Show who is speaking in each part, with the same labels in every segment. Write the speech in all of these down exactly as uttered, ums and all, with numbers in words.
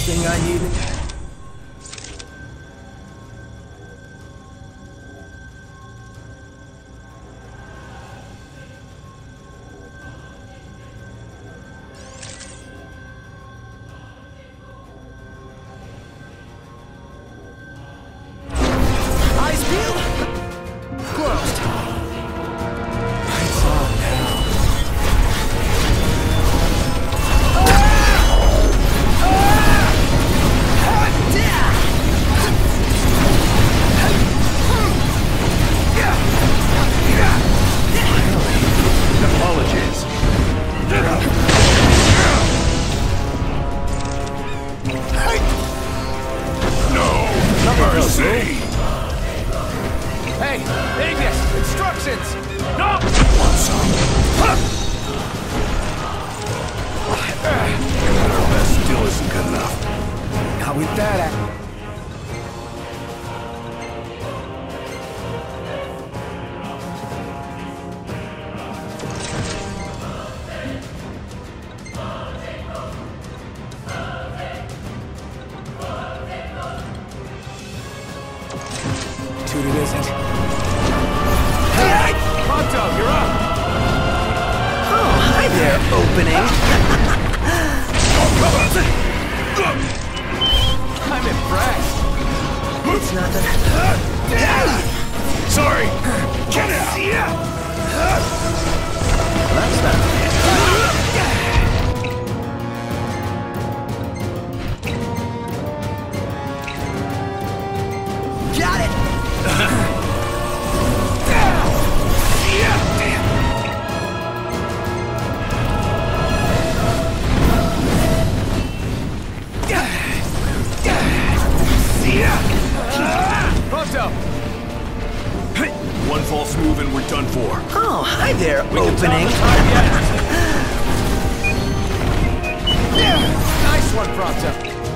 Speaker 1: everything I needed? Eyes peeled? Closed. Lights on now.
Speaker 2: Apologies. No mercy.
Speaker 1: Hey, Ignis! Instructions!
Speaker 2: No! Want some? Our best still isn't good enough.
Speaker 1: Not with that act. Dude, it isn't.
Speaker 2: Hey! Pronto, you're up!
Speaker 3: Oh, hi there, opening.
Speaker 1: I'm impressed.
Speaker 3: It's nothing.
Speaker 2: Sorry! Get out!
Speaker 3: That's not
Speaker 1: Got it! Pronto!
Speaker 2: One false move and we're done for.
Speaker 3: Oh, hi there,
Speaker 2: We can tell
Speaker 3: opening.
Speaker 2: the time yet.
Speaker 1: Nice one, Pronto!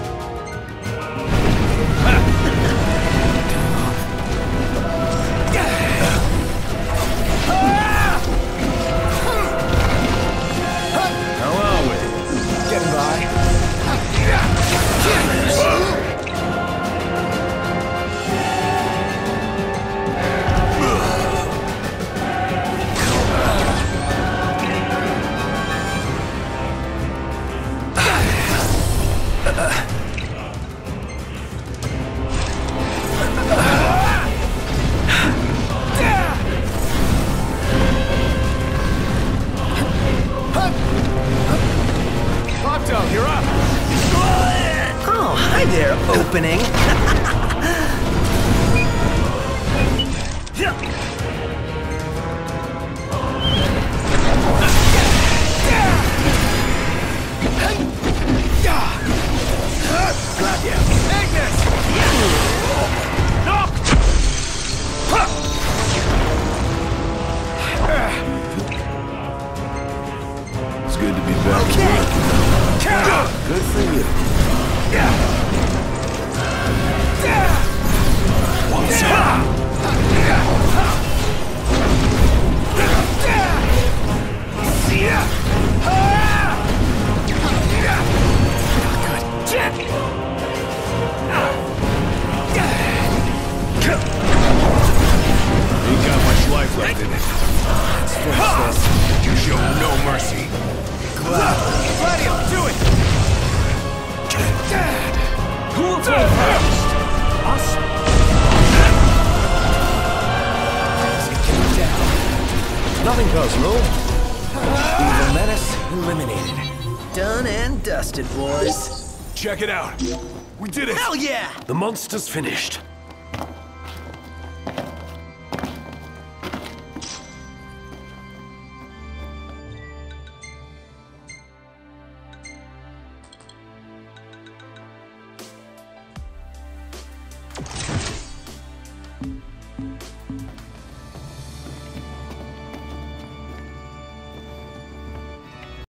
Speaker 2: How are we?
Speaker 1: Getting by. Pronto, you're up!
Speaker 3: Oh, hi there, opening.
Speaker 1: Grab you! Ignis!
Speaker 2: No! It's good to be back.
Speaker 3: Okay.
Speaker 2: Good for you. Want some? Ain't got much life left in it.
Speaker 1: Let's finish this.
Speaker 2: You show no mercy.
Speaker 1: Gladio, do it! Who will go first? Us? Get down.
Speaker 4: Nothing personal. Evil menace eliminated.
Speaker 3: Done and dusted, boys.
Speaker 2: Check it out. We did it.
Speaker 3: Hell yeah!
Speaker 4: The monster's finished.